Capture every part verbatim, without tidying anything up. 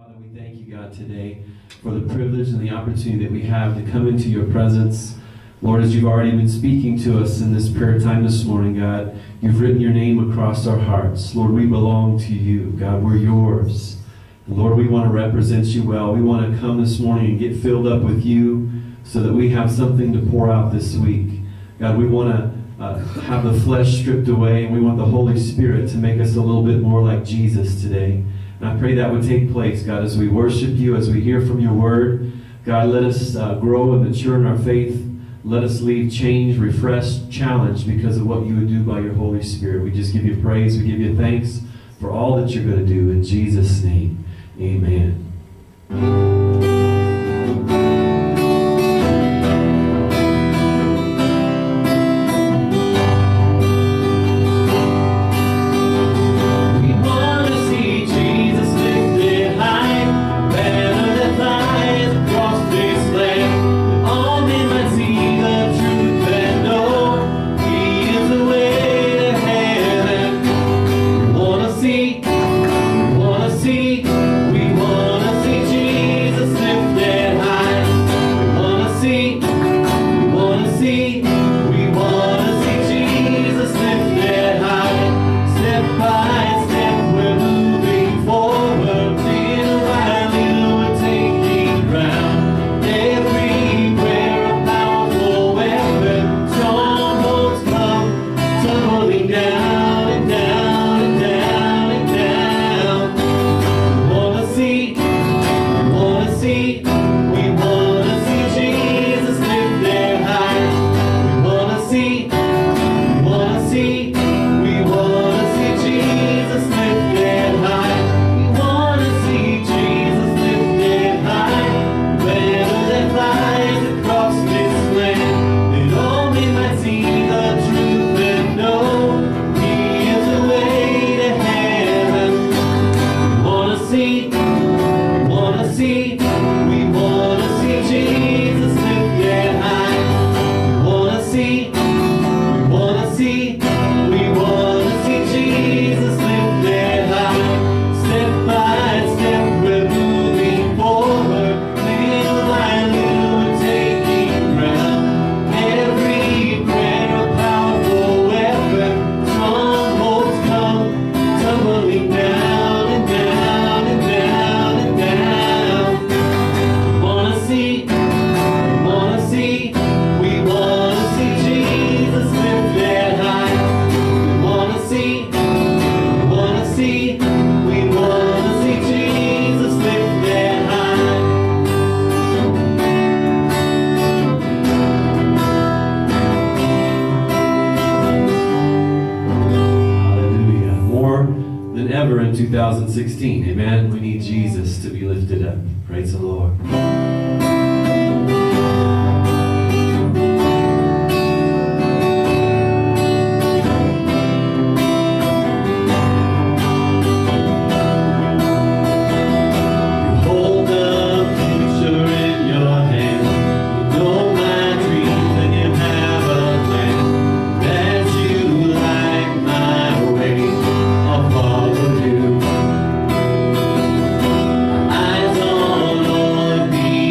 Father, we thank you, God, today for the privilege and the opportunity that we have to come into your presence. Lord, as you've already been speaking to us in this prayer time this morning, God, you've written your name across our hearts. Lord, we belong to you. God, we're yours. And Lord, we want to represent you well. We want to come this morning and get filled up with you so that we have something to pour out this week. God, we want to uh, have the flesh stripped away, and we want the Holy Spirit to make us a little bit more like Jesus today. And I pray that would take place, God, as we worship you, as we hear from your word. God, let us uh, grow and mature in our faith. Let us leave changed, refreshed, challenged because of what you would do by your Holy Spirit. We just give you praise. We give you thanks for all that you're going to do. In Jesus' name, amen. two thousand sixteen. Amen. We need Jesus to be lifted up. Praise the Lord. Eyes on Lord, be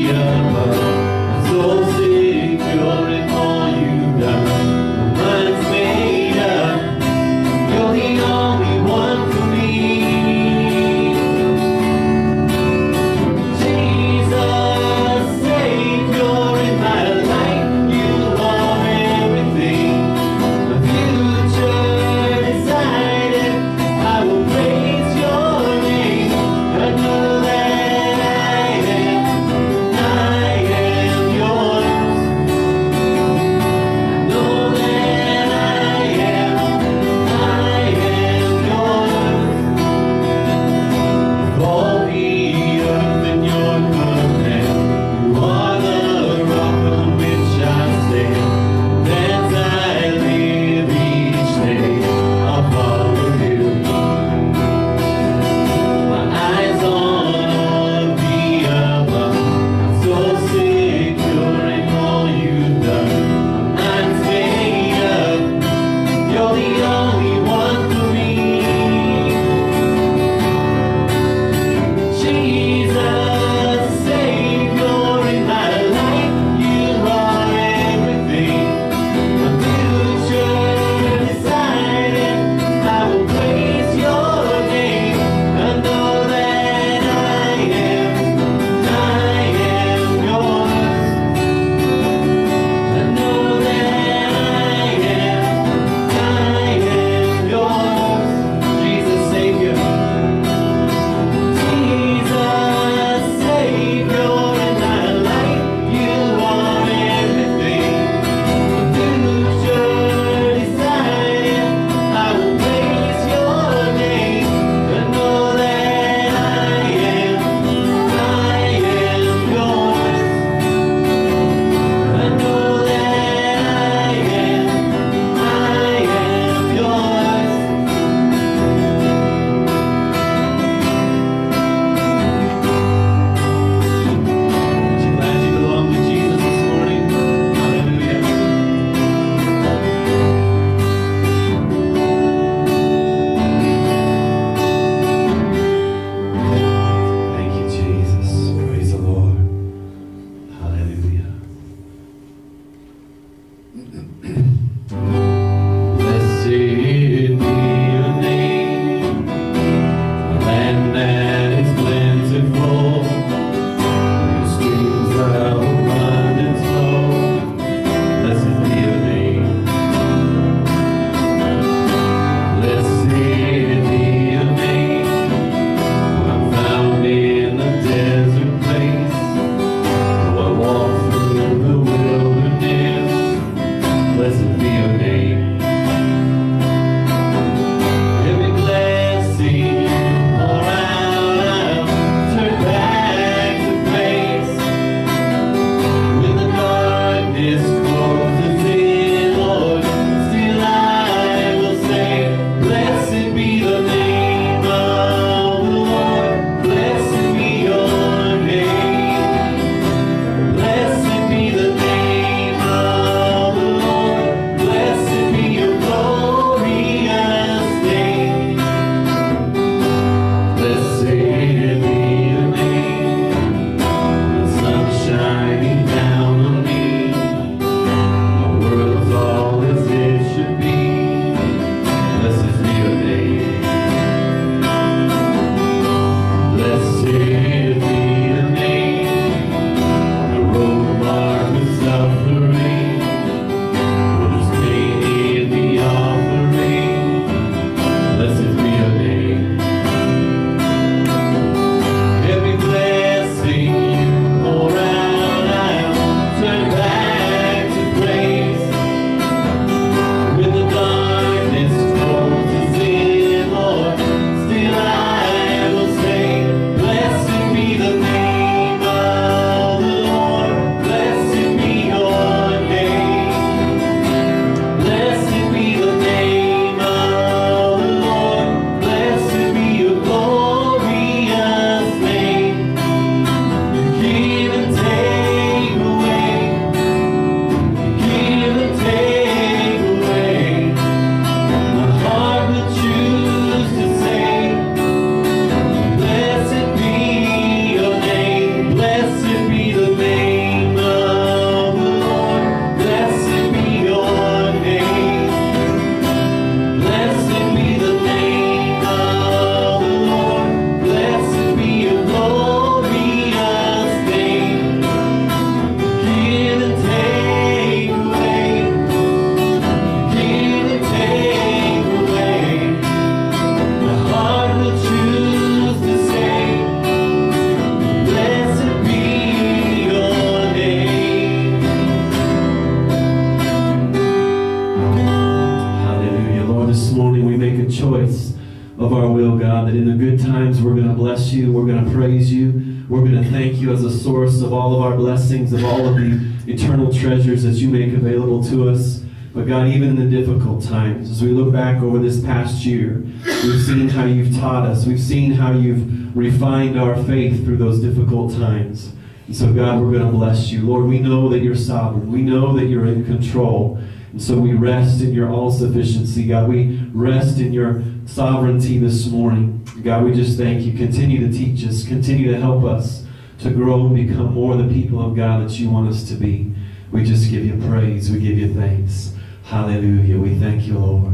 morning we make a choice of our will, God, that in the good times we're going to bless you, we're going to praise you, we're going to thank you as a source of all of our blessings, of all of the eternal treasures that you make available to us. But God, even in the difficult times, as we look back over this past year, we've seen how you've taught us. We've seen how you've refined our faith through those difficult times. And so, God, we're going to bless you. Lord, we know that you're sovereign. We know that you're in control. And so we rest in your all-sufficiency, God. We rest in your sovereignty this morning. God, we just thank you. Continue to teach us. Continue to help us to grow and become more the people of God that you want us to be. We just give you praise. We give you thanks. Hallelujah. We thank you, Lord.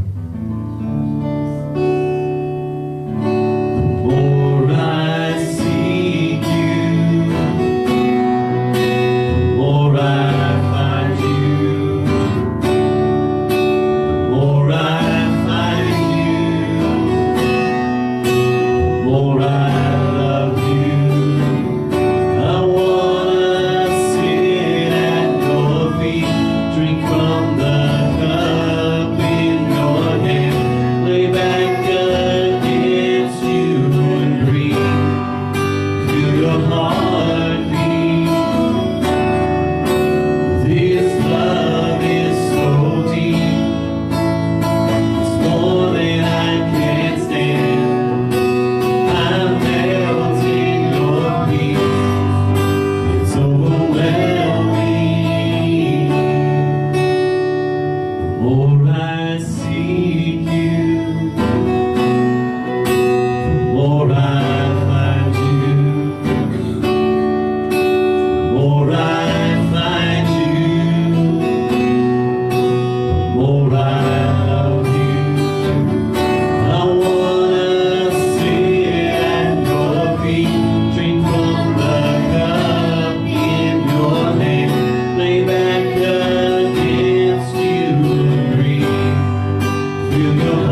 The more I seek you, the more I find you. The more I find you, the more I love you. I wanna sit at your feet, drink from the you know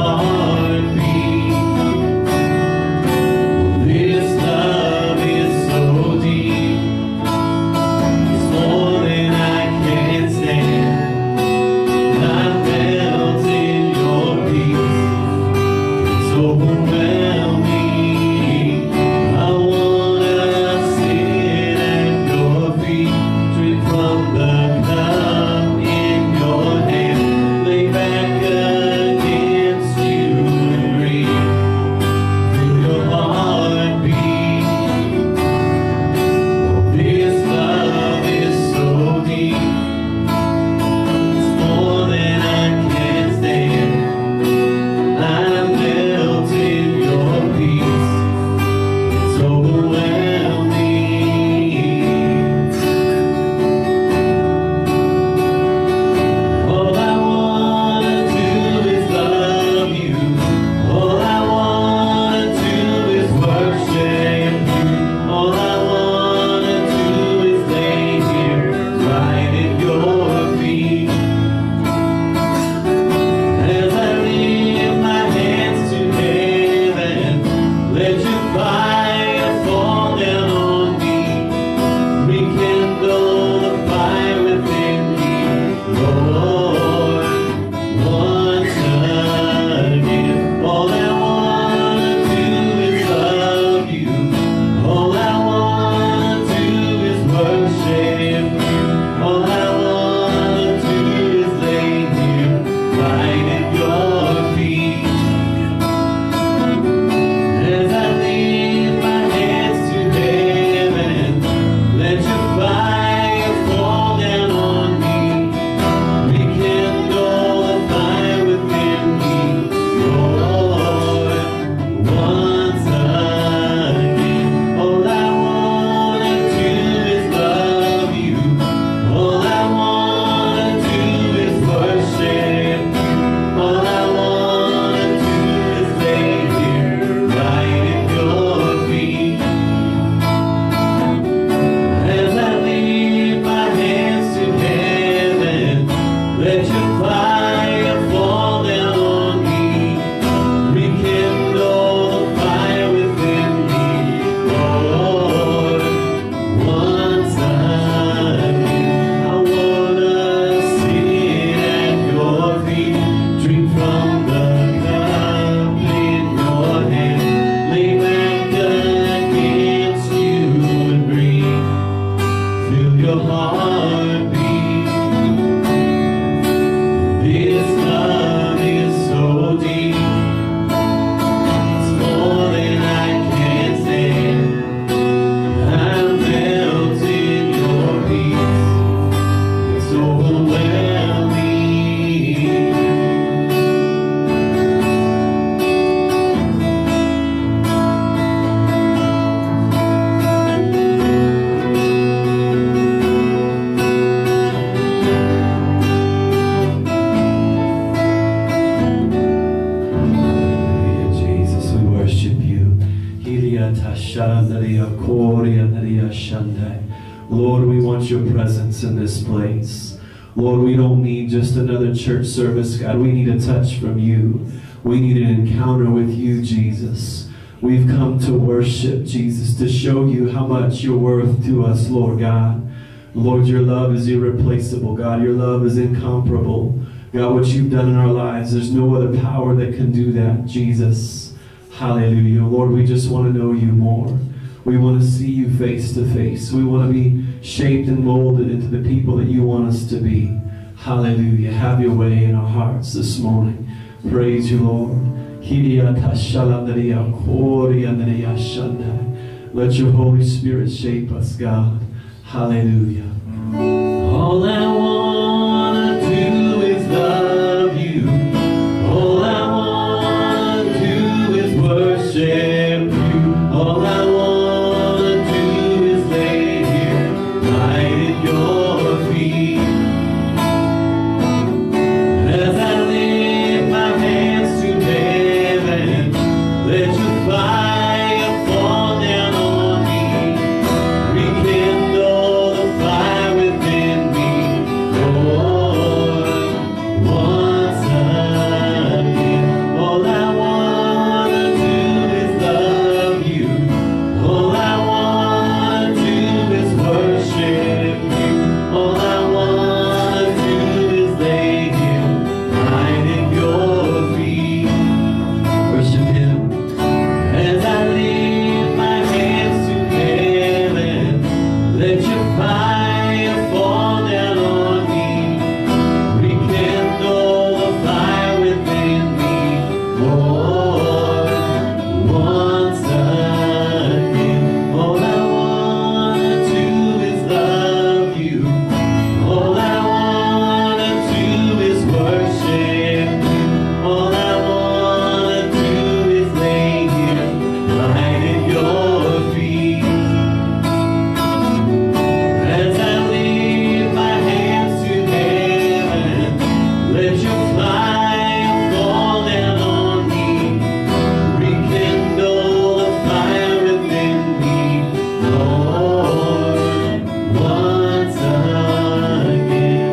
Lord, we want your presence in this place. Lord, we don't need just another church service, God. We need a touch from you. We need an encounter with you, Jesus. We've come to worship, Jesus, to show you how much you're worth to us, Lord God. Lord, your love is irreplaceable, God. Your love is incomparable. God, what you've done in our lives, there's no other power that can do that, Jesus. Hallelujah. Lord, we just want to know you more. We want to see you face to face. We want to be shaped and molded into the people that you want us to be. Hallelujah. Have your way in our hearts this morning. Praise you, Lord. Let your Holy Spirit shape us, God. Hallelujah. All I want to do is love you. All I want to do is worship you. All I want to do is lay here right at your feet. As I lift my hands to heaven, let your fire fall down on me. Rekindle the fire within me, Lord, once again. All I want to do is love you. All I want to do is worship you. All I want to do is lay here right at your feet. Worship him. As I lift my hands to heaven, let your fire fall down on me. Rekindle the fire within me, Lord, once again. All I want to do is love you. All I want to do is worship you. All I want to do is lay here right at your feet. As I lift my hands to heaven, let your fire fall down on me. Rekindle the fire within me, Lord, once again.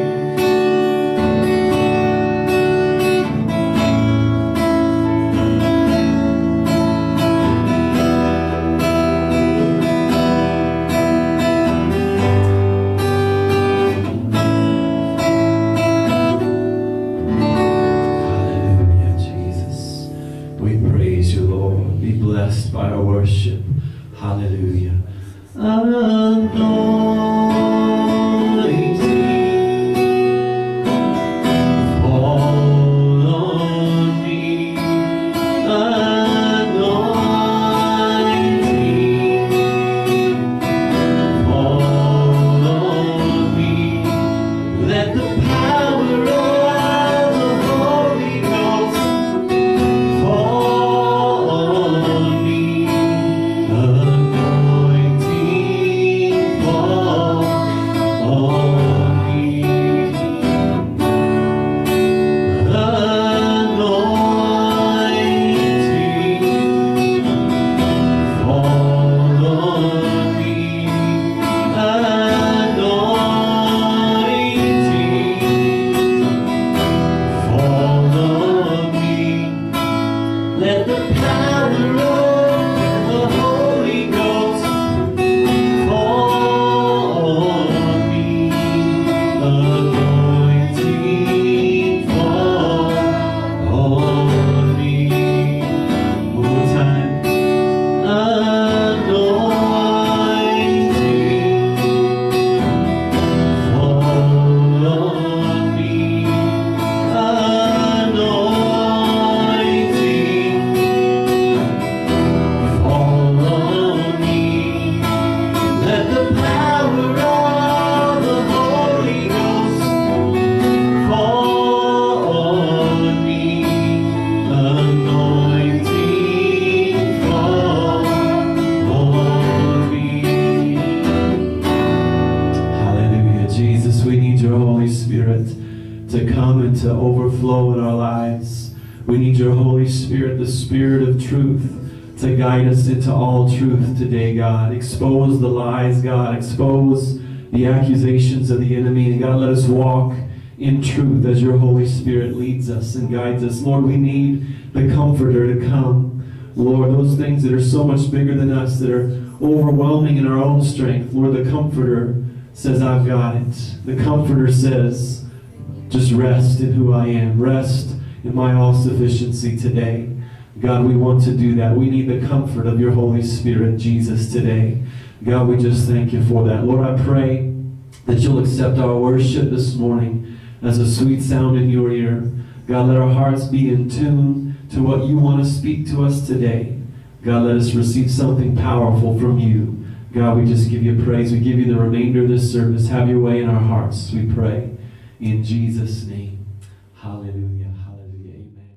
Hallelujah, Jesus. We praise you, Lord. Be blessed by our worship. Hallelujah. Anointing fall on me. Anointing fall on me. Let the power of the Holy Ghost fall on me. Anointing fall on me. Anointing fall on me. Anointing fall on me. Let the power of the Holy Ghost fall on me. Anointing fall on me. One more time. Anointing fall on me. Anointing fall on me. Let the power of the Holy Ghost fall on me. Anointing fall on me. Hallelujah, Jesus. We need your Holy Spirit to come and to overflow in our lives. We need your Holy Spirit, the Spirit of truth, to guide us into all truth today, God. Expose the lies, God. Expose the accusations of the enemy. And God, let us walk in truth as your Holy Spirit leads us and guides us. Lord, we need the Comforter to come. Lord, those things that are so much bigger than us, that are overwhelming in our own strength. Lord, the Comforter says, I've got it. The Comforter says, just rest in who I am. Rest in my all-sufficiency today. God, we want to do that. We need the comfort of your Holy Spirit, Jesus, today. God, we just thank you for that. Lord, I pray that you'll accept our worship this morning as a sweet sound in your ear. God, let our hearts be in tune to what you want to speak to us today. God, let us receive something powerful from you. God, we just give you praise. We give you the remainder of this service. Have your way in our hearts, we pray. In Jesus' name. Hallelujah. Hallelujah. Amen.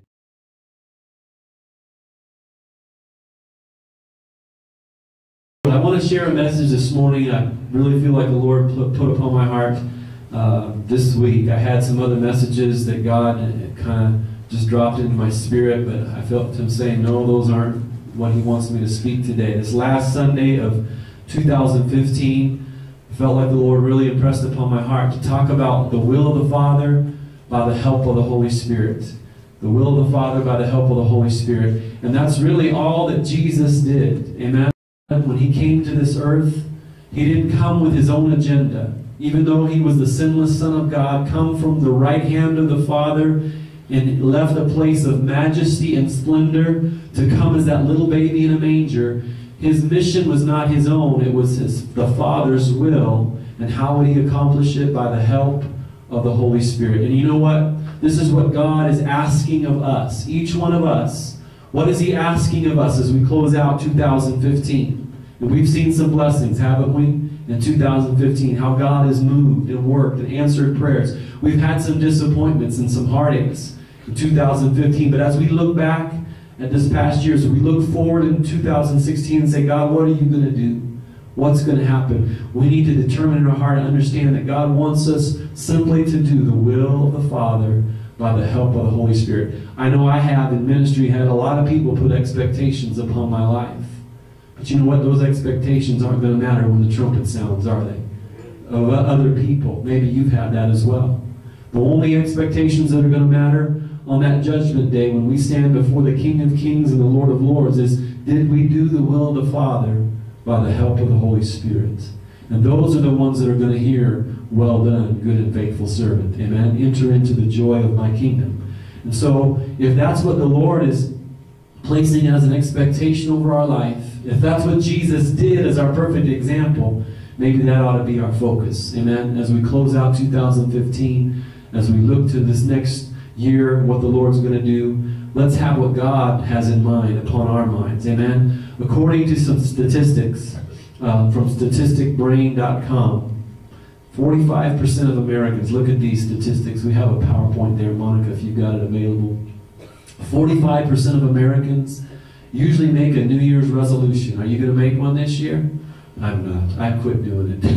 I want to share a message this morning. I really feel like the Lord put, put upon my heart uh, this week. I had some other messages that God kind of just dropped into my spirit, but I felt him saying, no, those aren't what he wants me to speak today. This last Sunday of two thousand fifteen, I felt like the Lord really impressed upon my heart to talk about the will of the Father by the help of the Holy Spirit. The will of the Father by the help of the Holy Spirit. And that's really all that Jesus did. Amen. When he came to this earth, he didn't come with his own agenda. Even though he was the sinless Son of God, come from the right hand of the Father, and left a place of majesty and splendor to come as that little baby in a manger. His mission was not his own. It was his, the Father's will. And how would he accomplish it? By the help of the Holy Spirit. And you know what? This is what God is asking of us. Each one of us. What is he asking of us as we close out two thousand fifteen? And we've seen some blessings, haven't we? In two thousand fifteen, how God has moved and worked and answered prayers. We've had some disappointments and some heartaches in two thousand fifteen. But as we look back at this past year, so we look forward in two thousand sixteen and say, God, what are you going to do? What's going to happen? We need to determine in our heart and understand that God wants us simply to do the will of the Father by the help of the Holy Spirit. I know I have in ministry had a lot of people put expectations upon my life. But you know what? Those expectations aren't going to matter when the trumpet sounds, are they? Of other people. Maybe you've had that as well. The only expectations that are going to matter on that judgment day when we stand before the King of Kings and the Lord of Lords is, did we do the will of the Father by the help of the Holy Spirit? And those are the ones that are going to hear, well done, good and faithful servant. Amen. Enter into the joy of my kingdom. And so, if that's what the Lord is placing as an expectation over our life, if that's what Jesus did as our perfect example, maybe that ought to be our focus. Amen. As we close out two thousand fifteen, as we look to this next year, what the Lord's going to do, let's have what God has in mind upon our minds. Amen. According to some statistics uh, from statistic brain dot com, forty-five percent of Americans, look at these statistics. We have a PowerPoint there, Monica, if you've got it available. forty-five percent of Americans usually make a New Year's resolution. Are you going to make one this year? I'm not. I quit doing it.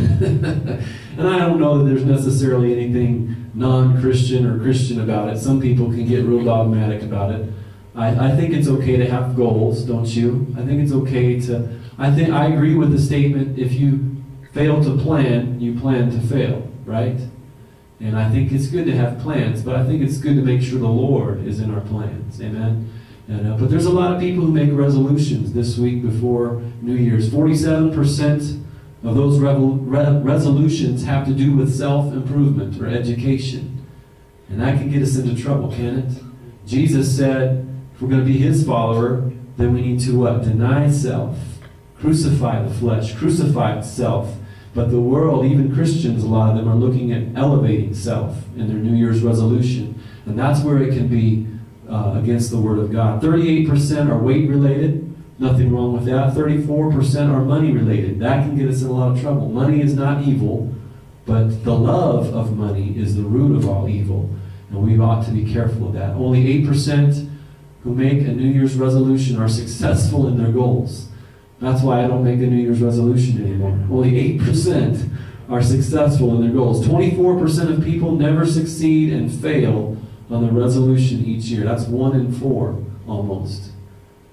And I don't know that there's necessarily anything non-Christian or Christian about it. Some people can get real dogmatic about it. I, I think it's okay to have goals, don't you? I think it's okay to... I think I agree with the statement, if you fail to plan, you plan to fail, right? And I think it's good to have plans, but I think it's good to make sure the Lord is in our plans. Amen? And, uh, but there's a lot of people who make resolutions this week before New Year's. forty-seven percent of those revel, re, resolutions have to do with self-improvement or education. And that can get us into trouble, can it? Jesus said, if we're going to be his follower, then we need to what? Deny self. Crucify the flesh. Crucify self. But the world, even Christians, a lot of them are looking at elevating self in their New Year's resolution. And that's where it can be uh, against the Word of God. thirty-eight percent are weight-related. Nothing wrong with that. thirty-four percent are money-related. That can get us in a lot of trouble. Money is not evil, but the love of money is the root of all evil. And we ought to be careful of that. Only eight percent who make a New Year's resolution are successful in their goals. That's why I don't make a New Year's resolution anymore. Only eight percent are successful in their goals. twenty-four percent of people never succeed and fail on the resolution each year. That's one in four, almost.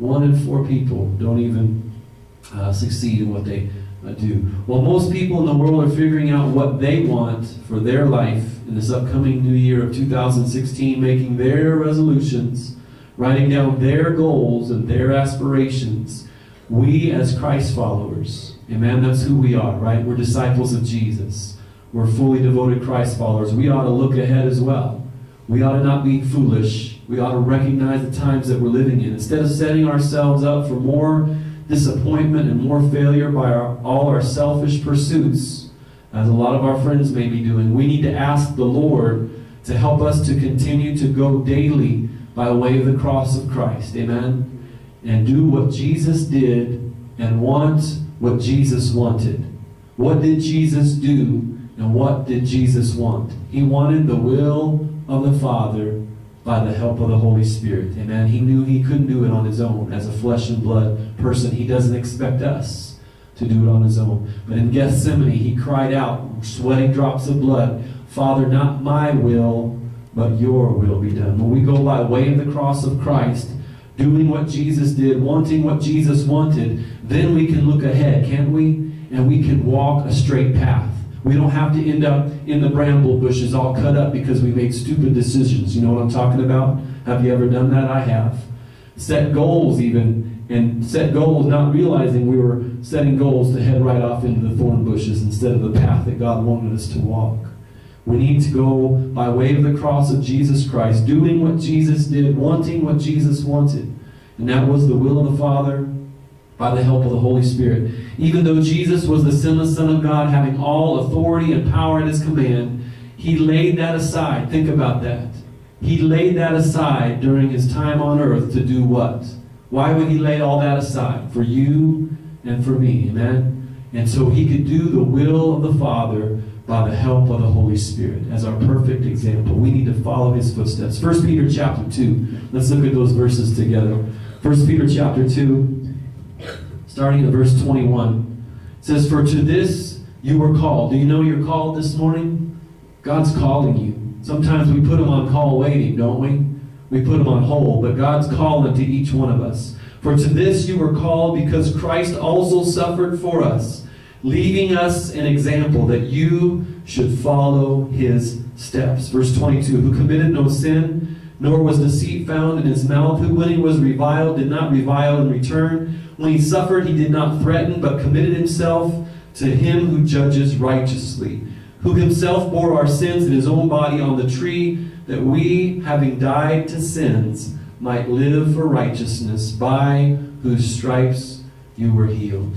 One in four people don't even uh, succeed in what they uh, do. Well, most people in the world are figuring out what they want for their life in this upcoming new year of two thousand sixteen, making their resolutions, writing down their goals and their aspirations. We as Christ followers, amen, that's who we are, right? We're disciples of Jesus. We're fully devoted Christ followers. We ought to look ahead as well. We ought to not be foolish. We ought to recognize the times that we're living in. Instead of setting ourselves up for more disappointment and more failure by our, all our selfish pursuits, as a lot of our friends may be doing, we need to ask the Lord to help us to continue to go daily by way of the cross of Christ. Amen? And do what Jesus did and want what Jesus wanted. What did Jesus do and what did Jesus want? He wanted the will of the Father by the help of the Holy Spirit. Amen? He knew he couldn't do it on his own. As a flesh and blood person, he doesn't expect us to do it on his own. But in Gethsemane, he cried out, sweating drops of blood, Father, not my will, but your will be done. When we go by way of the cross of Christ, doing what Jesus did, wanting what Jesus wanted, then we can look ahead, can't we? And we can walk a straight path. We don't have to end up in the bramble bushes all cut up because we made stupid decisions. You know what I'm talking about? Have you ever done that? I have. Set goals even, and set goals not realizing we were setting goals to head right off into the thorn bushes instead of the path that God wanted us to walk. We need to go by way of the cross of Jesus Christ, doing what Jesus did, wanting what Jesus wanted. And that was the will of the Father by the help of the Holy Spirit. Even though Jesus was the sinless Son of God, having all authority and power at his command, he laid that aside. Think about that. He laid that aside during his time on earth to do what? Why would he lay all that aside? For you and for me. Amen? And so he could do the will of the Father by the help of the Holy Spirit as our perfect example. We need to follow his footsteps. First Peter chapter two. Let's look at those verses together. First Peter chapter two, starting at verse twenty-one. It says, for to this you were called. Do you know you're called this morning? God's calling you. Sometimes we put him on call waiting, don't we? We put him on hold, but God's calling to each one of us. For to this you were called, because Christ also suffered for us, leaving us an example that you should follow his steps. Verse twenty-two, who committed no sin, nor was deceit found in his mouth, who when he was reviled did not revile in return. When he suffered, he did not threaten, but committed himself to him who judges righteously, who himself bore our sins in his own body on the tree, that we, having died to sins, might live for righteousness, by whose stripes you were healed.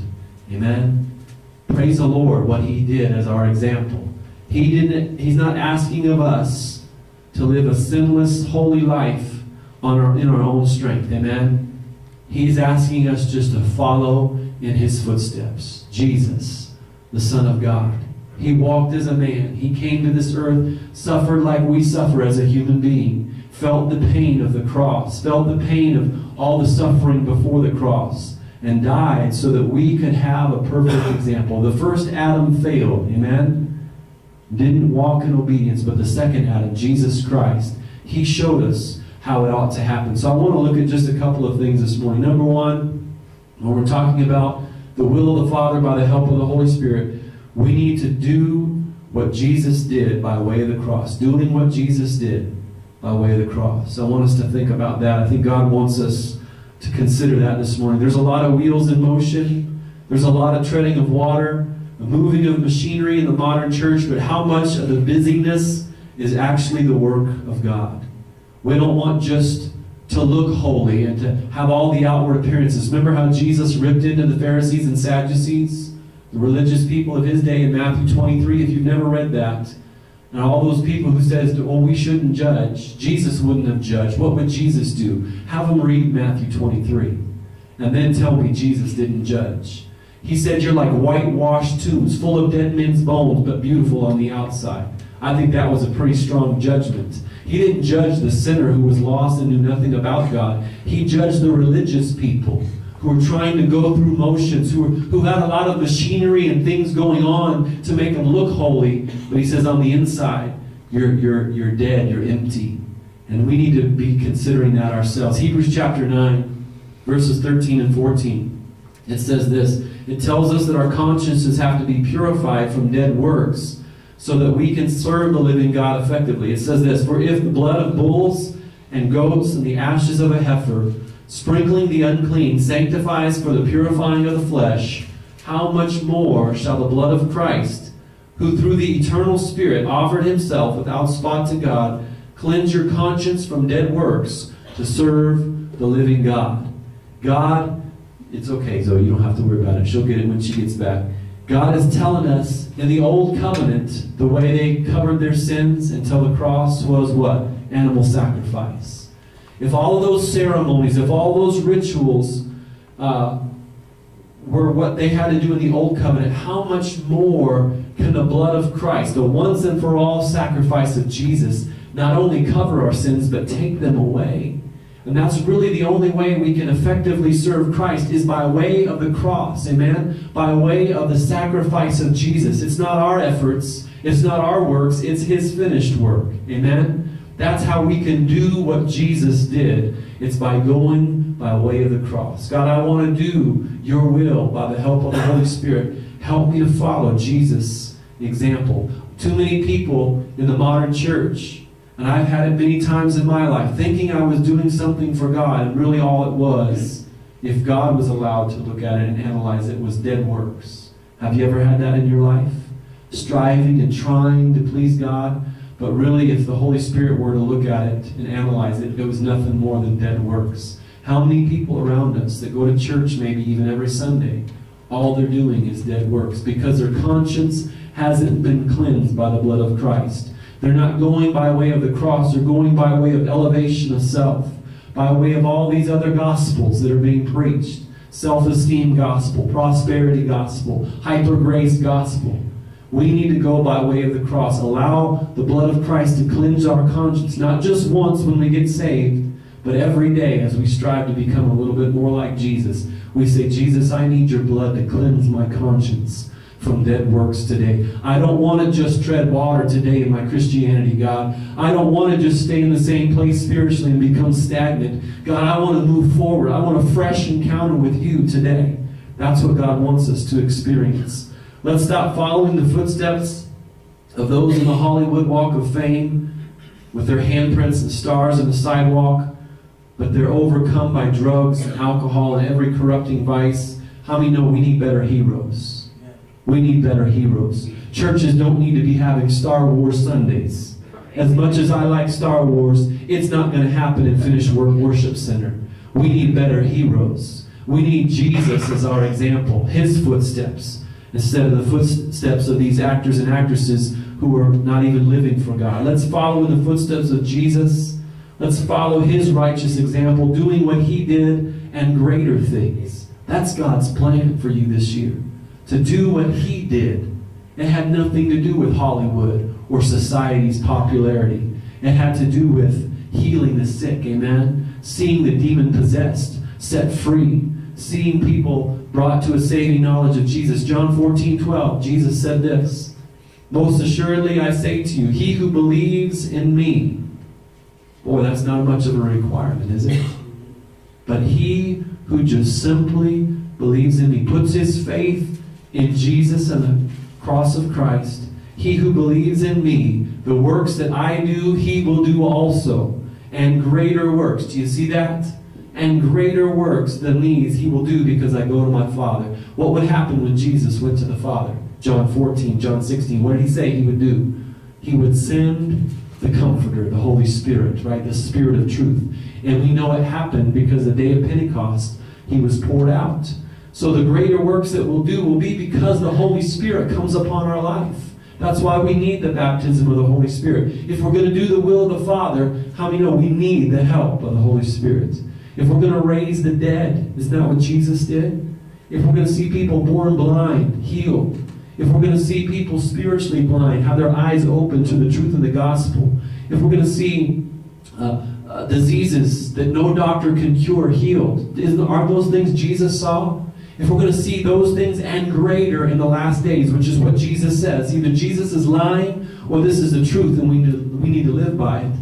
Amen? Praise the Lord, what he did as our example. He didn't, he's not asking of us to live a sinless, holy life on our, in our own strength. Amen? He's asking us just to follow in his footsteps. Jesus, the Son of God. He walked as a man. He came to this earth, suffered like we suffer as a human being, felt the pain of the cross, felt the pain of all the suffering before the cross, and died so that we could have a perfect example. The first Adam failed, amen? Didn't walk in obedience, but the second Adam, Jesus Christ, he showed us how it ought to happen. So I want to look at just a couple of things this morning. Number one, when we're talking about the will of the Father by the help of the Holy Spirit, we need to do what Jesus did by way of the cross. Doing what Jesus did by way of the cross. I want us to think about that. I think God wants us to consider that this morning. There's a lot of wheels in motion. There's a lot of treading of water, a moving of machinery in the modern church, but how much of the busyness is actually the work of God? We don't want just to look holy and to have all the outward appearances. Remember how Jesus ripped into the Pharisees and Sadducees, the religious people of his day, in Matthew twenty-three? If you've never read that, and all those people who says, oh, we shouldn't judge. Jesus wouldn't have judged. What would Jesus do? Have them read Matthew twenty-three, and then tell me Jesus didn't judge. He said, you're like whitewashed tombs, full of dead men's bones, but beautiful on the outside. I think that was a pretty strong judgment. He didn't judge the sinner who was lost and knew nothing about God. He judged the religious people who were trying to go through motions, who, were, who had a lot of machinery and things going on to make them look holy. But he says on the inside, you're, you're, you're dead, you're empty. And we need to be considering that ourselves. Hebrews chapter nine, verses thirteen and fourteen. It says this. It tells us that our consciences have to be purified from dead works so that we can serve the living God effectively. It says this, for if the blood of bulls and goats and the ashes of a heifer, sprinkling the unclean, sanctifies for the purifying of the flesh, how much more shall the blood of Christ, who through the eternal Spirit offered himself without spot to God, cleanse your conscience from dead works to serve the living God. God, it's okay, Zoe, you don't have to worry about it. She'll get it when she gets back. God is telling us in the old covenant, the way they covered their sins until the cross was what? Animal sacrifice. If all of those ceremonies, if all those rituals uh, were what they had to do in the old covenant, how much more can the blood of Christ, the once and for all sacrifice of Jesus, not only cover our sins, but take them away? And that's really the only way we can effectively serve Christ, is by way of the cross, amen? By way of the sacrifice of Jesus. It's not our efforts, it's not our works, it's his finished work, amen? That's how we can do what Jesus did. It's by going by way of the cross. God, I want to do your will by the help of the Holy Spirit. Help me to follow Jesus' example. Too many people in the modern church, and I've had it many times in my life, thinking I was doing something for God, and really all it was, if God was allowed to look at it and analyze it, was dead works. Have you ever had that in your life? Striving and trying to please God, but really if the Holy Spirit were to look at it and analyze it, it was nothing more than dead works. How many people around us that go to church maybe even every Sunday, all they're doing is dead works because their conscience hasn't been cleansed by the blood of Christ. They're not going by way of the cross. They're going by way of elevation of self, by way of all these other gospels that are being preached. Self-esteem gospel, prosperity gospel, hyper-grace gospel. We need to go by way of the cross. Allow the blood of Christ to cleanse our conscience, not just once when we get saved, but every day as we strive to become a little bit more like Jesus. We say, Jesus, I need your blood to cleanse my conscience from dead works today. I don't want to just tread water today in my Christianity, God. I don't want to just stay in the same place spiritually and become stagnant. God, I want to move forward. I want a fresh encounter with you today. That's what God wants us to experience. Let's stop following the footsteps of those in the Hollywood Walk of Fame with their handprints and stars in the sidewalk, but they're overcome by drugs and alcohol and every corrupting vice. How many know we need better heroes? We need better heroes. Churches don't need to be having Star Wars Sundays. As much as I like Star Wars, it's not going to happen in Finished Work Worship Center. We need better heroes. We need Jesus as our example, his footsteps, instead of the footsteps of these actors and actresses who are not even living for God. Let's follow in the footsteps of Jesus. Let's follow his righteous example, doing what he did and greater things. That's God's plan for you this year. To do what he did. It had nothing to do with Hollywood or society's popularity. It had to do with healing the sick, amen? Seeing the demon-possessed set free. Seeing people brought to a saving knowledge of Jesus. John fourteen twelve, Jesus said this, most assuredly I say to you, he who believes in me. Boy, that's not much of a requirement, is it? But he who just simply believes in me, puts his faith in Jesus and the cross of Christ. He who believes in me, the works that I do, he will do also. And greater works. Do you see that? And greater works than these he will do because I go to my Father. What would happen when Jesus went to the Father? John fourteen, John sixteen. What did he say he would do? He would send the Comforter, the Holy Spirit, right? The Spirit of truth. And we know it happened because the day of Pentecost, he was poured out. So the greater works that we'll do will be because the Holy Spirit comes upon our life. That's why we need the baptism of the Holy Spirit. If we're going to do the will of the Father, how many know we need the help of the Holy Spirit? If we're going to raise the dead, isn't that what Jesus did? If we're going to see people born blind, healed. If we're going to see people spiritually blind, have their eyes open to the truth of the gospel. If we're going to see uh, uh, diseases that no doctor can cure, healed. Isn't, aren't those things Jesus saw? If we're going to see those things and greater in the last days, which is what Jesus says, either Jesus is lying or this is the truth and we need to, we need to live by it.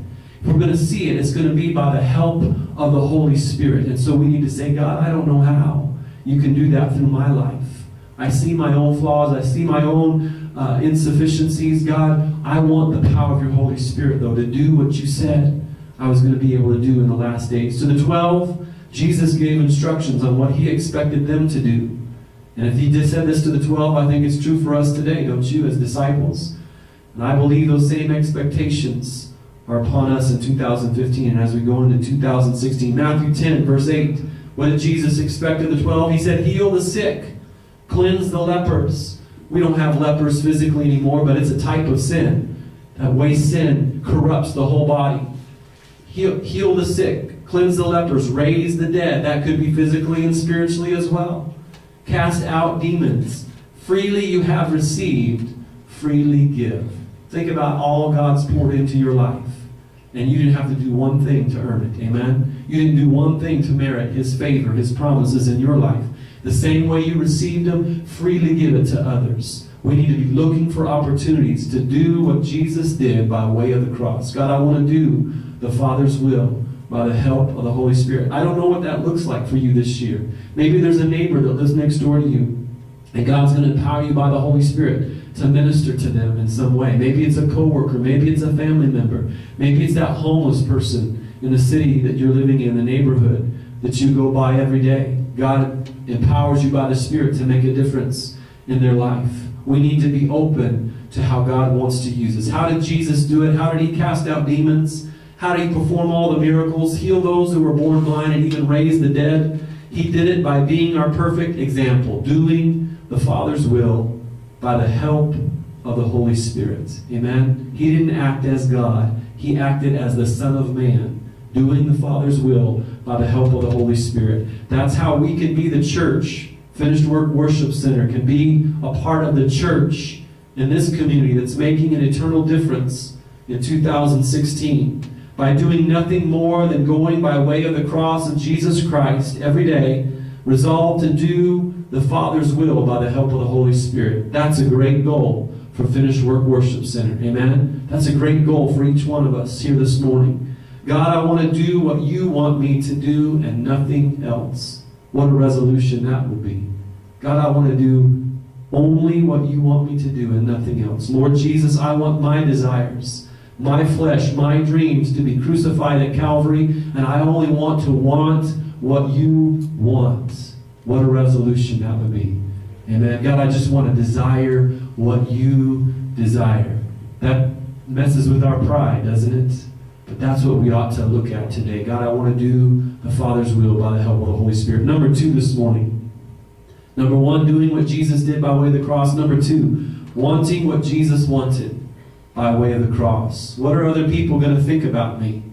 if we're going to see it, it's going to be by the help of the Holy Spirit. And so we need to say, God, I don't know how you can do that through my life. I see my own flaws. I see my own uh, insufficiencies. God, I want the power of your Holy Spirit, though, to do what you said I was going to be able to do in the last days. To the twelve, Jesus gave instructions on what he expected them to do. And if he did said this to the twelve, I think it's true for us today, don't you, as disciples? And I believe those same expectations are upon us in two thousand fifteen and as we go into two thousand sixteen. Matthew ten, verse eight. What did Jesus expect of the twelve? He said, heal the sick, cleanse the lepers. We don't have lepers physically anymore, but it's a type of sin. That way sin corrupts the whole body. Heal, heal the sick, cleanse the lepers, raise the dead. That could be physically and spiritually as well. Cast out demons. Freely you have received, freely give. Think about all God's poured into your life. And you didn't have to do one thing to earn it. Amen? You didn't do one thing to merit his favor, his promises in your life. The same way you received them, freely give it to others. We need to be looking for opportunities to do what Jesus did by way of the cross. God, I want to do the Father's will by the help of the Holy Spirit. I don't know what that looks like for you this year. Maybe there's a neighbor that lives next door to you, and God's going to empower you by the Holy Spirit to minister to them in some way. Maybe it's a coworker. Maybe it's a family member. Maybe it's that homeless person in the city that you're living in, the neighborhood that you go by every day. God empowers you by the Spirit to make a difference in their life. We need to be open to how God wants to use us. How did Jesus do it? How did he cast out demons? How did he perform all the miracles, heal those who were born blind, and even raise the dead? He did it by being our perfect example, doing the Father's will by the help of the Holy Spirit. Amen? He didn't act as God. He acted as the Son of Man, doing the Father's will by the help of the Holy Spirit. That's how we can be the church. Finished Work Worship Center can be a part of the church in this community that's making an eternal difference in two thousand sixteen. By doing nothing more than going by way of the cross of Jesus Christ every day, resolved to do the Father's will by the help of the Holy Spirit. That's a great goal for Finished Work Worship Center. Amen? That's a great goal for each one of us here this morning. God, I want to do what you want me to do and nothing else. What a resolution that would be. God, I want to do only what you want me to do and nothing else. Lord Jesus, I want my desires, my flesh, my dreams to be crucified at Calvary, and I only want to want what you want. What a resolution that would be. Amen. God, I just want to desire what you desire. That messes with our pride, doesn't it? But that's what we ought to look at today. God, I want to do the Father's will by the help of the Holy Spirit. Number two this morning. Number one, doing what Jesus did by way of the cross. Number two, wanting what Jesus wanted by way of the cross. What are other people going to think about me?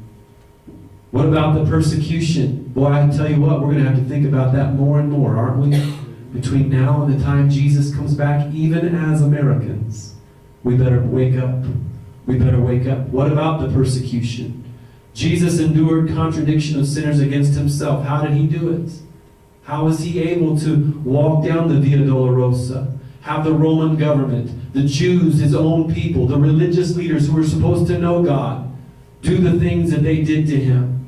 What about the persecution? Boy, I can tell you what, we're going to have to think about that more and more, aren't we? Between now and the time Jesus comes back, even as Americans, we better wake up. We better wake up. What about the persecution? Jesus endured contradiction of sinners against himself. How did he do it? How was he able to walk down the Via Dolorosa, have the Roman government, the Jews, his own people, the religious leaders who were supposed to know God, do the things that they did to him?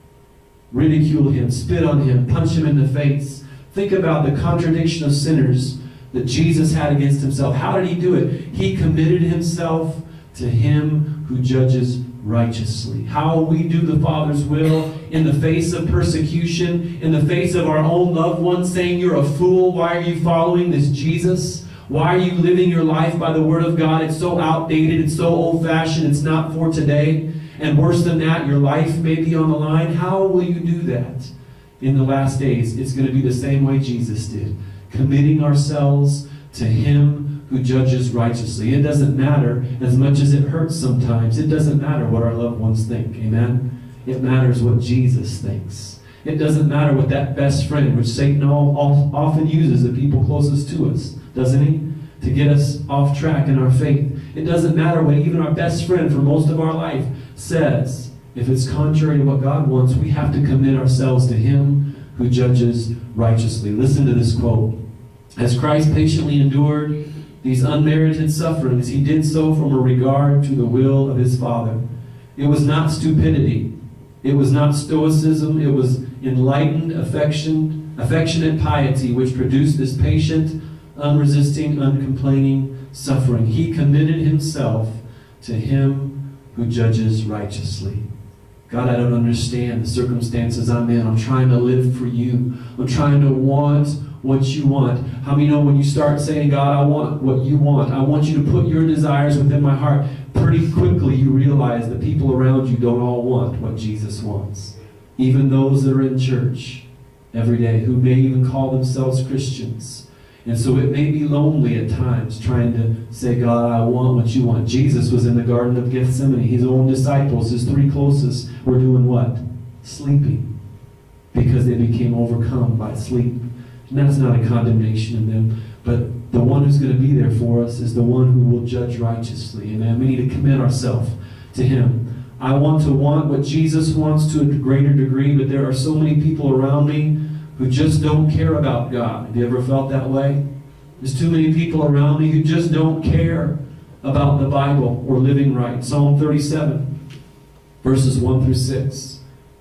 Ridicule him, spit on him, punch him in the face. Think about the contradiction of sinners that Jesus had against himself. How did he do it? He committed himself to him who judges righteously. How will we do the Father's will in the face of persecution, in the face of our own loved ones saying, you're a fool, why are you following this Jesus? Why are you living your life by the Word of God? It's so outdated, it's so old-fashioned, it's not for today. And worse than that, your life may be on the line. How will you do that in the last days? It's going to be the same way Jesus did, committing ourselves to him who judges righteously. It doesn't matter, as much as it hurts sometimes, it doesn't matter what our loved ones think. Amen? It matters what Jesus thinks. It doesn't matter what that best friend, which Satan all, all, often uses the people closest to us, doesn't he? To get us off track in our faith. It doesn't matter what even our best friend for most of our life says. If it's contrary to what God wants, we have to commit ourselves to him who judges righteously. Listen to this quote. As Christ patiently endured these unmerited sufferings, he did so from a regard to the will of his Father. It was not stupidity. It was not stoicism. It was enlightened affection, affectionate piety, which produced this patient, unresisting, uncomplaining suffering. He committed himself to him who judges righteously. God, I don't understand the circumstances I'm in. I'm trying to live for you. I'm trying to want what you want. How many know when you start saying, God, I want what you want. I want you to put your desires within my heart. Pretty quickly you realize the people around you don't all want what Jesus wants. Even those that are in church every day, who may even call themselves Christians. And so it may be lonely at times trying to say, God, I want what you want. Jesus was in the Garden of Gethsemane. His own disciples, his three closest, were doing what? Sleeping. Because they became overcome by sleep. And that's not a condemnation in them. But the one who's going to be there for us is the one who will judge righteously. Amen. We need to commit ourselves to him. I want to want what Jesus wants to a greater degree, but there are so many people around me who just don't care about God. Have you ever felt that way? There's too many people around me who just don't care about the Bible or living right. Psalm thirty-seven, verses one through six.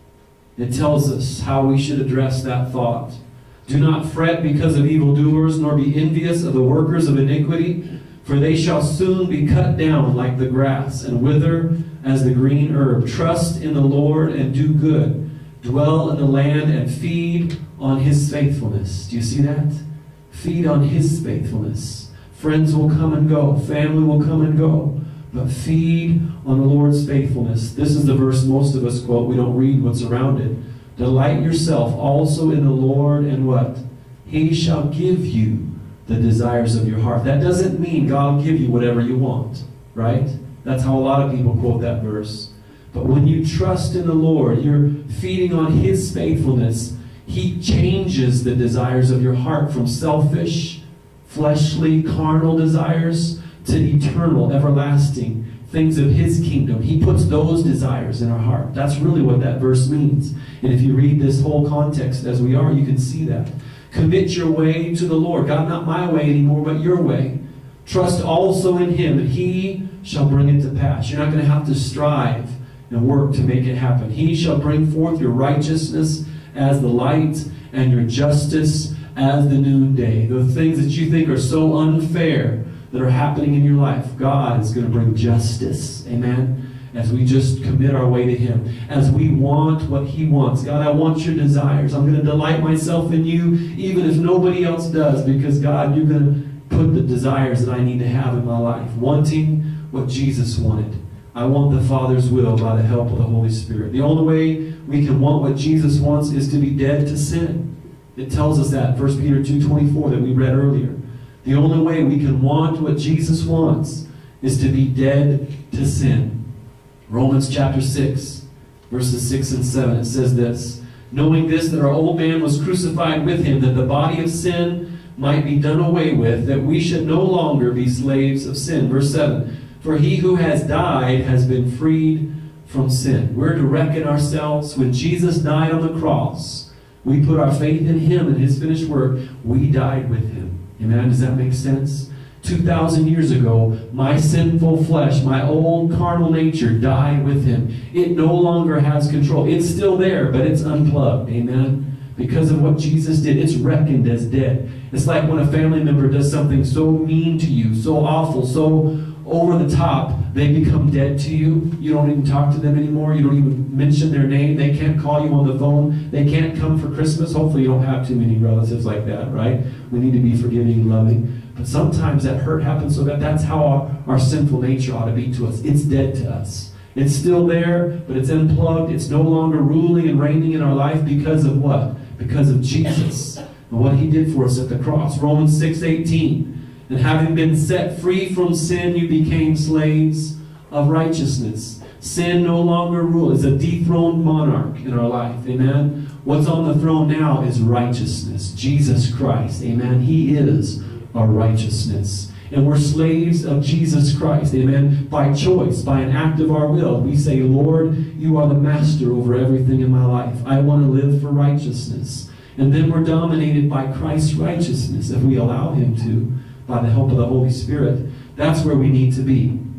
It tells us how we should address that thought. Do not fret because of evildoers, nor be envious of the workers of iniquity, for they shall soon be cut down like the grass, and wither as the green herb. Trust in the Lord and do good. Dwell in the land and feed on his faithfulness. Do you see that? Feed on his faithfulness. Friends will come and go. Family will come and go. But feed on the Lord's faithfulness. This is the verse most of us quote. We don't read what's around it. Delight yourself also in the Lord, and what? He shall give you the desires of your heart. That doesn't mean God will give you whatever you want, right? That's how a lot of people quote that verse. But when you trust in the Lord, you're feeding on his faithfulness. He changes the desires of your heart from selfish, fleshly, carnal desires to eternal, everlasting things of his kingdom. He puts those desires in our heart. That's really what that verse means. And if you read this whole context as we are, you can see that. Commit your way to the Lord. God, not my way anymore, but your way. Trust also in him, and he shall bring it to pass. You're not going to have to strive and work to make it happen. He shall bring forth your righteousness as the light, and your justice as the noonday. The things that you think are so unfair that are happening in your life, God is going to bring justice. Amen. As we just commit our way to him. As we want what he wants. God, I want your desires. I'm going to delight myself in you even if nobody else does, because God, you're going to put the desires that I need to have in my life. Wanting what Jesus wanted. I want the Father's will by the help of the Holy Spirit. The only way we can want what Jesus wants is to be dead to sin. It tells us that, First Peter two twenty-four that we read earlier. The only way we can want what Jesus wants is to be dead to sin. Romans chapter six, verses six and seven, it says this, knowing this, that our old man was crucified with him, that the body of sin might be done away with, that we should no longer be slaves of sin. Verse seven, for he who has died has been freed from sin. We're to reckon ourselves, when Jesus died on the cross, we put our faith in him and his finished work, we died with him. Amen? Does that make sense? two thousand years ago, my sinful flesh, my old carnal nature died with him. It no longer has control. It's still there, but it's unplugged. Amen? Because of what Jesus did, it's reckoned as dead. It's like when a family member does something so mean to you, so awful, so over the top, they become dead to you. You don't even talk to them anymore. You don't even mention their name. They can't call you on the phone. They can't come for Christmas. Hopefully you don't have too many relatives like that, right? We need to be forgiving and loving. But sometimes that hurt happens so that that's how our, our sinful nature ought to be to us. It's dead to us. It's still there, but it's unplugged. It's no longer ruling and reigning in our life because of what? Because of Jesus and what he did for us at the cross. Romans six eighteen. And having been set free from sin, you became slaves of righteousness. Sin no longer rules. It's a dethroned monarch in our life. Amen. What's on the throne now is righteousness. Jesus Christ. Amen. He is our righteousness. And we're slaves of Jesus Christ. Amen. By choice, by an act of our will. We say, Lord, you are the master over everything in my life. I want to live for righteousness. And then we're dominated by Christ's righteousness if we allow him to, by the help of the Holy Spirit. That's where we need to be.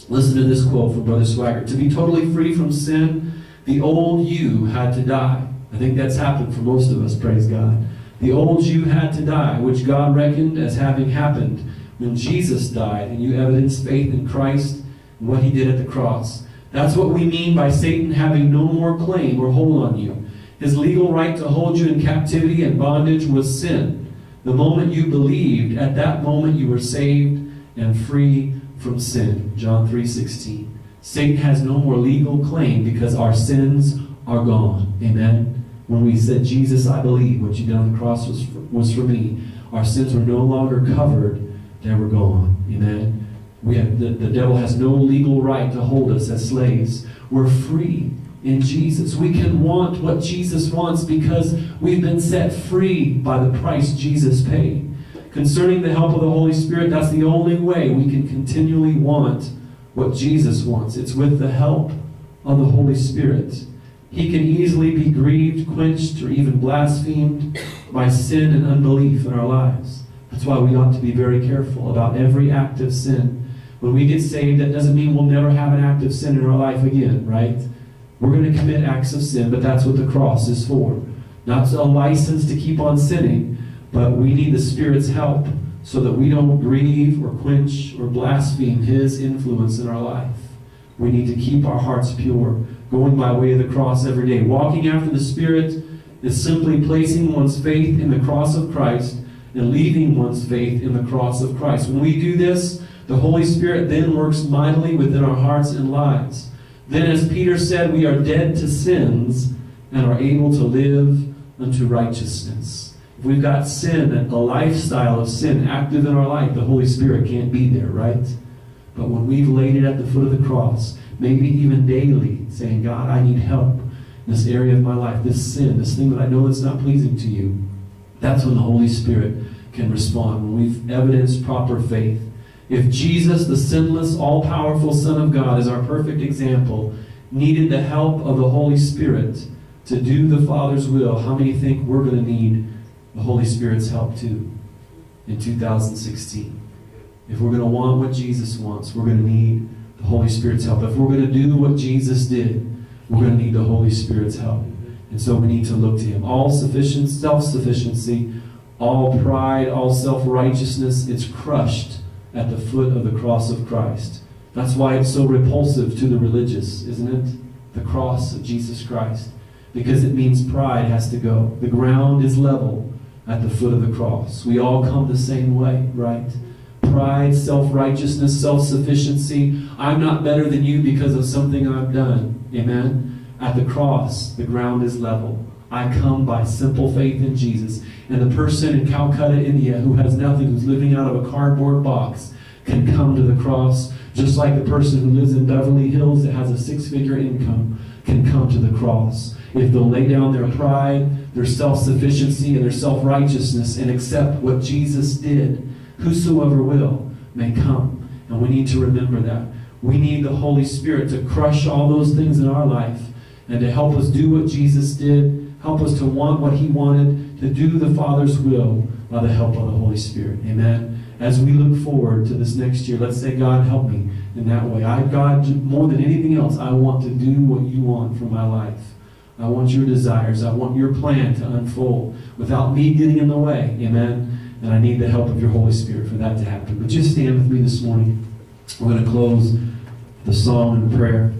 Listen to this quote from Brother Swagger. To be totally free from sin, the old you had to die. I think that's happened for most of us, praise God. The old you had to die, which God reckoned as having happened when Jesus died, and you evidenced faith in Christ and what he did at the cross. That's what we mean by Satan having no more claim or hold on you. His legal right to hold you in captivity and bondage was sin. The moment you believed, at that moment you were saved and free from sin. John three sixteen. Satan has no more legal claim because our sins are gone. Amen. When we said, Jesus, I believe what you did on the cross was for, was for me, our sins were no longer covered, they were gone. Amen. We have, the, the devil has no legal right to hold us as slaves. We're free in Jesus. We can want what Jesus wants because we've been set free by the price Jesus paid. Concerning the help of the Holy Spirit, that's the only way we can continually want what Jesus wants. It's with the help of the Holy Spirit. He can easily be grieved, quenched, or even blasphemed by sin and unbelief in our lives. That's why we ought to be very careful about every act of sin. When we get saved, that doesn't mean we'll never have an act of sin in our life again, right? We're going to commit acts of sin, but that's what the cross is for. Not a license to keep on sinning, but we need the Spirit's help so that we don't grieve or quench or blaspheme his influence in our life. We need to keep our hearts pure, going by way of the cross every day. Walking after the Spirit is simply placing one's faith in the cross of Christ and leaving one's faith in the cross of Christ. When we do this, the Holy Spirit then works mightily within our hearts and lives. Then, as Peter said, we are dead to sins and are able to live unto righteousness. If we've got sin, a lifestyle of sin active in our life, the Holy Spirit can't be there, right? But when we've laid it at the foot of the cross, maybe even daily, saying, God, I need help in this area of my life, this sin, this thing that I know that's not pleasing to you, that's when the Holy Spirit can respond, when we've evidenced proper faith. If Jesus, the sinless, all-powerful Son of God, is our perfect example, needed the help of the Holy Spirit to do the Father's will, how many think we're going to need the Holy Spirit's help too in two thousand sixteen? If we're going to want what Jesus wants, we're going to need the Holy Spirit's help. If we're going to do what Jesus did, we're going to need the Holy Spirit's help. And so we need to look to him. All sufficient self-sufficiency, all pride, all self-righteousness, it's crushed at the foot of the cross of Christ. That's why it's so repulsive to the religious, isn't it? The cross of Jesus Christ. Because it means pride has to go. The ground is level at the foot of the cross. We all come the same way, right? Pride, self-righteousness, self-sufficiency. I'm not better than you because of something I've done. Amen? At the cross, the ground is level. I come by simple faith in Jesus. And the person in Calcutta, India, who has nothing, who's living out of a cardboard box, can come to the cross, just like the person who lives in Beverly Hills that has a six-figure income can come to the cross. If they'll lay down their pride, their self-sufficiency, and their self-righteousness and accept what Jesus did, whosoever will may come. And we need to remember that. We need the Holy Spirit to crush all those things in our life and to help us do what Jesus did, help us to want what he wanted, to do the Father's will by the help of the Holy Spirit. Amen. As we look forward to this next year, let's say, God, help me in that way. I, God, more than anything else, I want to do what you want for my life. I want your desires. I want your plan to unfold without me getting in the way. Amen. And I need the help of your Holy Spirit for that to happen. But just stand with me this morning. We're going to close the song in prayer.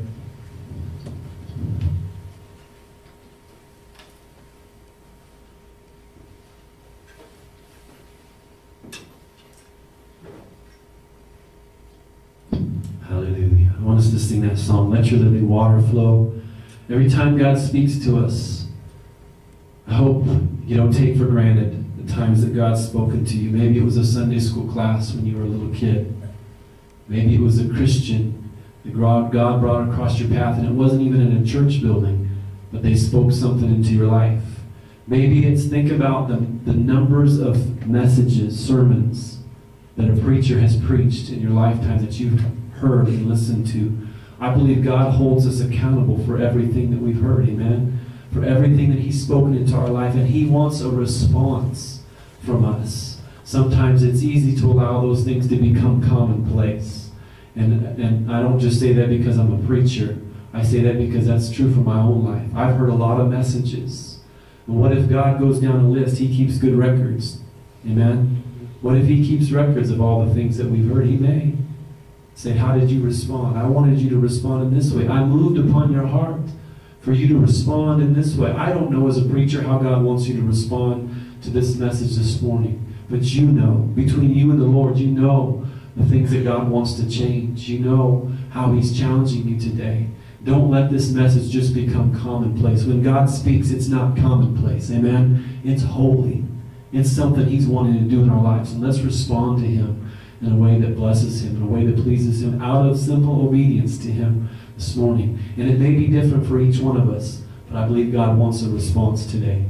Hallelujah. I want us to sing that song, Let Your Living Water Flow. Every time God speaks to us, I hope you don't take for granted the times that God's spoken to you. Maybe it was a Sunday school class when you were a little kid. Maybe it was a Christian that God brought across your path, and it wasn't even in a church building, but they spoke something into your life. Maybe it's, think about the, the numbers of messages, sermons that a preacher has preached in your lifetime that you've heard and listened to. I believe God holds us accountable for everything that we've heard, amen? For everything that he's spoken into our life, and he wants a response from us. Sometimes it's easy to allow those things to become commonplace. And, and I don't just say that because I'm a preacher. I say that because that's true for my own life. I've heard a lot of messages. And what if God goes down a list? He keeps good records. Amen? What if He keeps records of all the things that we've heard? He may say, how did you respond? I wanted you to respond in this way. I moved upon your heart for you to respond in this way. I don't know as a preacher how God wants you to respond to this message this morning. But you know, between you and the Lord, you know the things that God wants to change. You know how He's challenging you today. Don't let this message just become commonplace. When God speaks, it's not commonplace. Amen? It's holy. It's something He's wanting to do in our lives. And let's respond to Him in a way that blesses Him, in a way that pleases Him, out of simple obedience to Him this morning. And it may be different for each one of us, but I believe God wants a response today.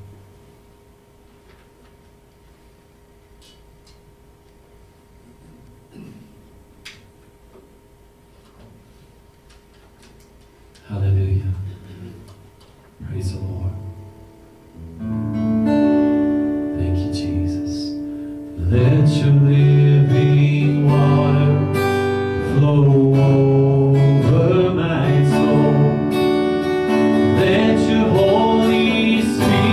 Hallelujah. Praise the Lord. Thank you, Jesus. Let your living water flow over my soul. Let your Holy Spirit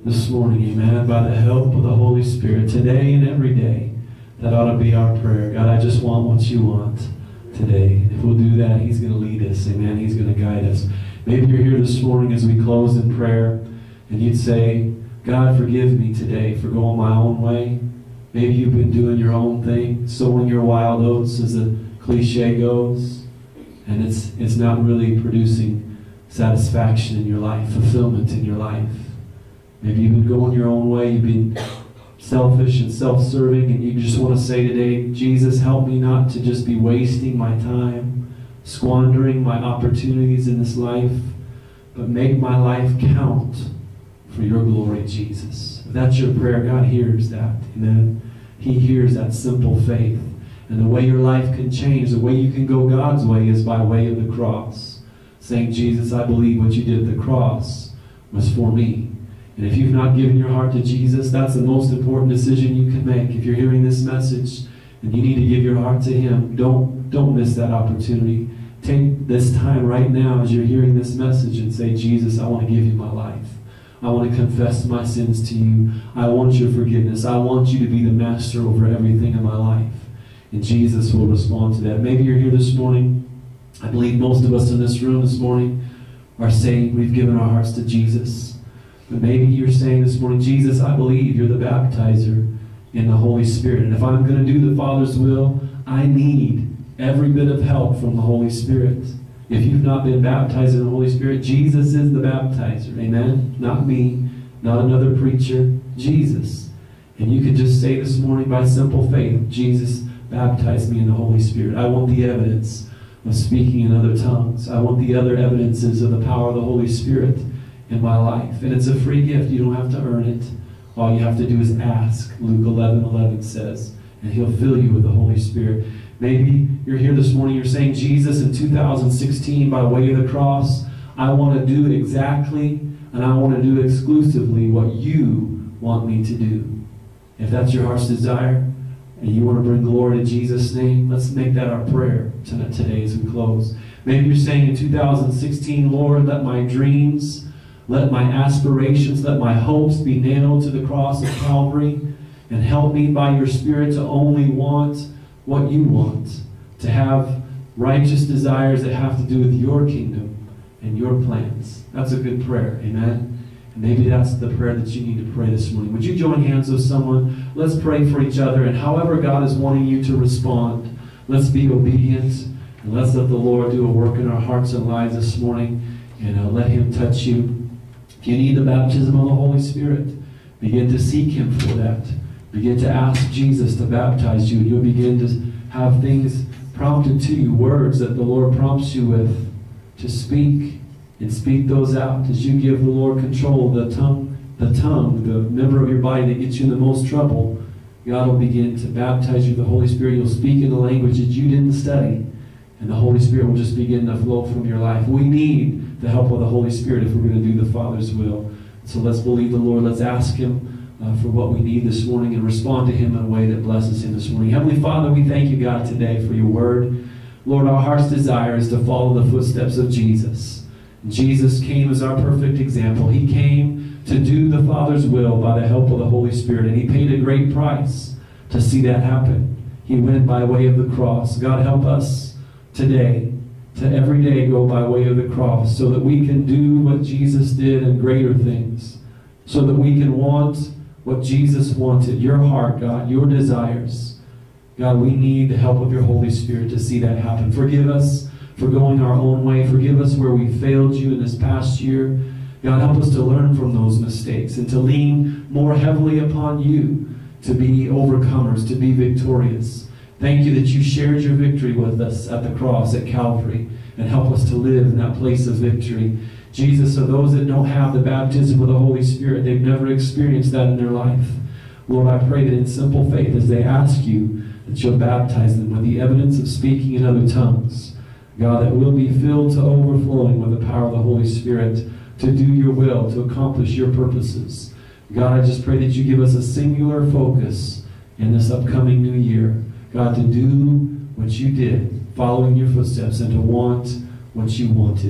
this morning, amen, by the help of the Holy Spirit, today and every day. That ought to be our prayer. God, I just want what you want today. If we'll do that, he's going to lead us, amen. He's going to guide us. Maybe you're here this morning as we close in prayer, and you'd say, God, forgive me today for going my own way. Maybe you've been doing your own thing, sowing your wild oats, as the cliche goes, and it's, it's not really producing satisfaction in your life, fulfillment in your life. Maybe you've been going your own way, you've been selfish and self-serving, and you just want to say today, Jesus, help me not to just be wasting my time, squandering my opportunities in this life, but make my life count for your glory, Jesus. If that's your prayer, God hears that. Amen. He hears that simple faith. And the way your life can change, the way you can go God's way, is by way of the cross. Saying, Jesus, I believe what you did at the cross was for me. And if you've not given your heart to Jesus, that's the most important decision you can make. If you're hearing this message and you need to give your heart to him, don't, don't miss that opportunity. Take this time right now as you're hearing this message and say, Jesus, I want to give you my life. I want to confess my sins to you. I want your forgiveness. I want you to be the master over everything in my life. And Jesus will respond to that. Maybe you're here this morning. I believe most of us in this room this morning are saying we've given our hearts to Jesus. But maybe you're saying this morning, Jesus, I believe you're the baptizer in the Holy Spirit. And if I'm going to do the Father's will, I need every bit of help from the Holy Spirit. If you've not been baptized in the Holy Spirit, Jesus is the baptizer. Amen? Not me, not another preacher, Jesus. And you could just say this morning by simple faith, Jesus, baptize me in the Holy Spirit. I want the evidence of speaking in other tongues. I want the other evidences of the power of the Holy Spirit in my life. And it's a free gift. You don't have to earn it. All you have to do is ask, Luke eleven eleven says, and he'll fill you with the Holy Spirit. Maybe you're here this morning, you're saying, Jesus, in two thousand sixteen, by way of the cross, I want to do exactly, and I want to do exclusively what you want me to do. If that's your heart's desire, and you want to bring glory to Jesus' name, let's make that our prayer today as we close. Maybe you're saying in two thousand sixteen, Lord, let my dreams, let my aspirations, let my hopes be nailed to the cross of Calvary, and help me by your Spirit to only want what you want, to have righteous desires that have to do with your kingdom and your plans. That's a good prayer, amen? And maybe that's the prayer that you need to pray this morning. Would you join hands with someone? Let's pray for each other, and however God is wanting you to respond, let's be obedient, and let's let the Lord do a work in our hearts and lives this morning, and uh, let him touch you. If you need the baptism of the Holy Spirit, begin to seek him for that. Begin to ask Jesus to baptize you. You'll begin to have things prompted to you, words that the Lord prompts you with to speak, and speak those out as you give the Lord control of the tongue, the tongue, the member of your body that gets you in the most trouble. God will begin to baptize you with the Holy Spirit. You'll speak in the language that you didn't study, and the Holy Spirit will just begin to flow from your life. We need the help of the Holy Spirit if we're going to do the Father's will. So let's believe the Lord. Let's ask him Uh, for what we need this morning and respond to him in a way that blesses him this morning. Heavenly Father, we thank you, God, today for your word. Lord, our heart's desire is to follow the footsteps of Jesus. Jesus came as our perfect example. He came to do the Father's will by the help of the Holy Spirit, and he paid a great price to see that happen. He went by way of the cross. God, help us today to every day go by way of the cross so that we can do what Jesus did and greater things, so that we can want what Jesus wanted, your heart, God, your desires. God, we need the help of your Holy Spirit to see that happen. Forgive us for going our own way. Forgive us where we failed you in this past year. God, help us to learn from those mistakes and to lean more heavily upon you to be overcomers, to be victorious. Thank you that you shared your victory with us at the cross at Calvary, and help us to live in that place of victory. Jesus, so those that don't have the baptism of the Holy Spirit, they've never experienced that in their life. Lord, I pray that in simple faith, as they ask you, that you'll baptize them with the evidence of speaking in other tongues. God, that we'll be filled to overflowing with the power of the Holy Spirit to do your will, to accomplish your purposes. God, I just pray that you give us a singular focus in this upcoming new year. God, to do what you did, following your footsteps, and to want what you wanted.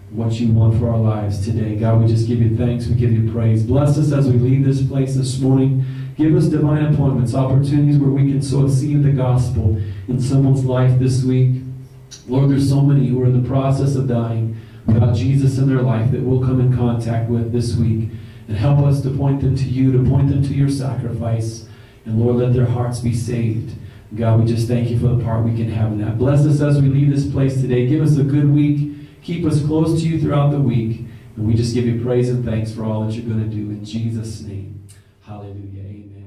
what you want for our lives today. God, we just give you thanks. We give you praise. Bless us as we leave this place this morning. Give us divine appointments, opportunities where we can sow a seed of the gospel in someone's life this week. Lord, there's so many who are in the process of dying without Jesus in their life that we'll come in contact with this week. And help us to point them to you, to point them to your sacrifice. And Lord, let their hearts be saved. God, we just thank you for the part we can have in that. Bless us as we leave this place today. Give us a good week. Keep us close to you throughout the week. And we just give you praise and thanks for all that you're going to do. In Jesus' name, hallelujah. Amen.